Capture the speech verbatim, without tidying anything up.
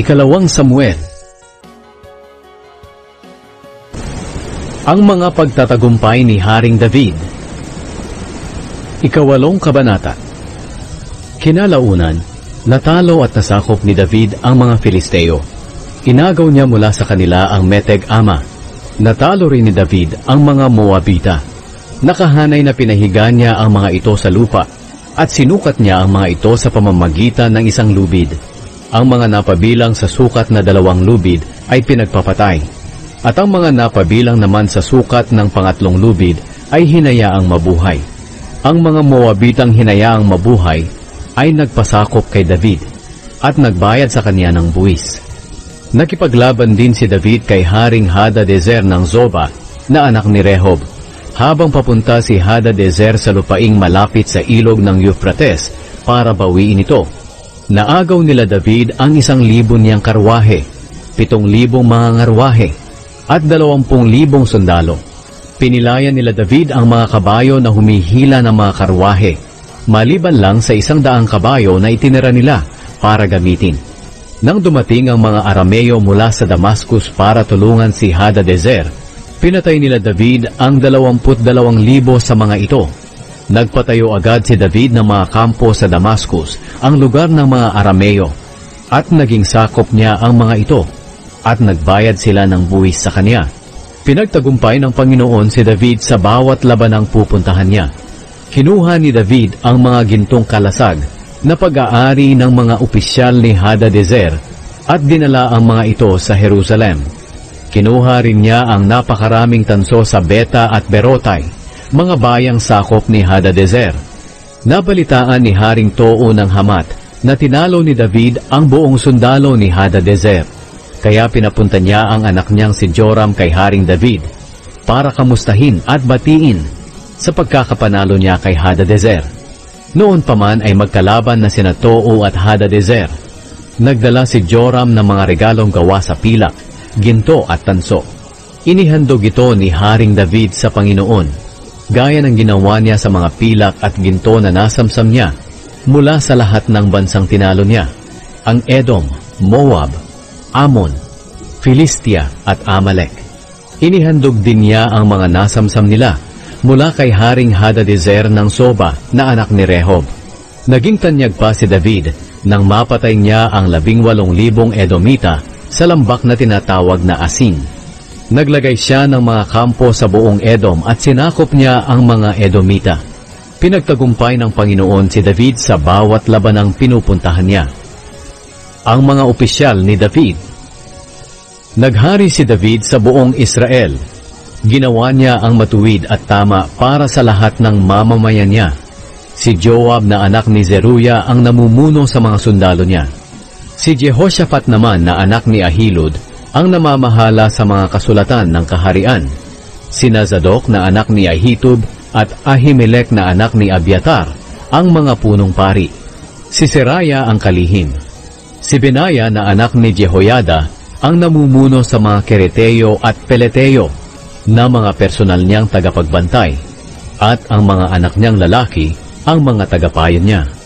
Ikalawang Samuel. Ang mga pagtatagumpay ni Haring David. Ikawalong Kabanata. Kinalaunan, natalo at nasakop ni David ang mga Filisteo. Inagaw niya mula sa kanila ang Meteg Ama. Natalo rin ni David ang mga Moabita. Nakahanay na pinahiga niya ang mga ito sa lupa at sinukat niya ang mga ito sa pamamagitan ng isang lubid. Ang mga napabilang sa sukat na dalawang lubid ay pinagpapatay, at ang mga napabilang naman sa sukat ng pangatlong lubid ay hinayaang mabuhay. Ang mga Moabitang hinayaang mabuhay ay nagpasakop kay David at nagbayad sa kanya ng buwis. Nakipaglaban din si David kay Haring Hadadezer ng Zoba na anak ni Rehob, habang papunta si Hadadezer sa lupaing malapit sa ilog ng Euphrates para bawiin ito. Naagaw nila David ang isang libo niyang karwahe, pitong libong mga ngarwahe, at dalawampung libong sundalo. Pinilayan nila David ang mga kabayo na humihila ng mga karwahe, maliban lang sa isang daang kabayo na itinira nila para gamitin. Nang dumating ang mga Arameo mula sa Damascus para tulungan si Hadadezer, pinatay nila David ang dalawamput dalawang libo sa mga ito. Nagpatayo agad si David ng mga kampo sa Damascus, ang lugar ng mga Arameo, at naging sakop niya ang mga ito, at nagbayad sila ng buwis sa kanya. Pinagtagumpay ng Panginoon si David sa bawat labanang pupuntahan niya. Kinuha ni David ang mga gintong kalasag na pag-aari ng mga opisyal ni Hadadezer at dinala ang mga ito sa Jerusalem. Kinuha rin niya ang napakaraming tanso sa Beta at Berotay, mga bayang sakop ni Hadadezer. Nabalitaan ni Haring Tou ng Hamat na tinalo ni David ang buong sundalo ni Hadadezer. Kaya pinapunta niya ang anak niyang si Joram kay Haring David para kamustahin at batiin sa pagkakapanalo niya kay Hadadezer. Noon pa man ay magkalaban na sina Tou at Hadadezer. Nagdala si Joram ng mga regalong gawa sa pilak, ginto at tanso. Inihandog ito ni Haring David sa Panginoon, gaya ng ginawa niya sa mga pilak at ginto na nasamsam niya mula sa lahat ng bansang tinalo niya, ang Edom, Moab, Ammon, Filistia at Amalek. Inihandog din niya ang mga nasamsam nila mula kay Haring Hadadezer ng Soba na anak ni Rehob. Naging tanyag pa si David nang mapatay niya ang labing walong libong Edomita sa lambak na tinatawag na Asin. Naglagay siya ng mga kampo sa buong Edom at sinakop niya ang mga Edomita. Pinagtagumpay ng Panginoon si David sa bawat labanang pinupuntahan niya. Ang mga opisyal ni David. Naghari si David sa buong Israel. Ginawa niya ang matuwid at tama para sa lahat ng mamamayan niya. Si Joab na anak ni Zeruya ang namumuno sa mga sundalo niya. Si Jehoshaphat naman na anak ni Ahilud ang namamahala sa mga kasulatan ng kaharian. Si Zadok na anak ni Ahitub at Ahimelech na anak ni Abiatar ang mga punong pari. Si Seraya ang kalihim. Si Benaya na anak ni Jehoiada ang namumuno sa mga Kereteo at Peleteo na mga personal niyang tagapagbantay, at ang mga anak niyang lalaki ang mga tagapayan niya.